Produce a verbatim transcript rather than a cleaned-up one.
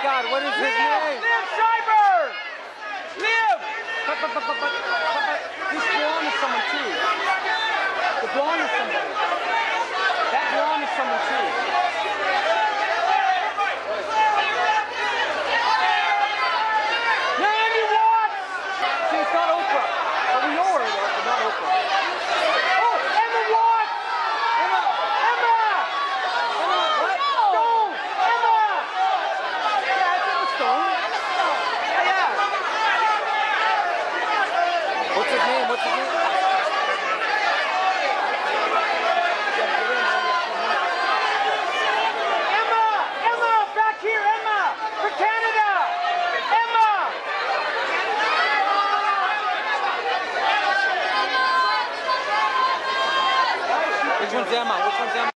God, what is his name? Liev Schreiber! Liev! But, but, but, but, but, but, but, this blonde is someone too. The blonde is somebody. That blonde is someone too. Naomi Watts! See, it's not Oprah. But we know her, but not Oprah. Oh, Emma Watts! Emma! Emma! Emma, what? Stone! Emma! Yeah, it's Emma Stone. Yeah, yeah. What's his name? What's his name? Emma! Emma! Back here, Emma! For Canada! Emma! Which one's Emma? Which one's Emma?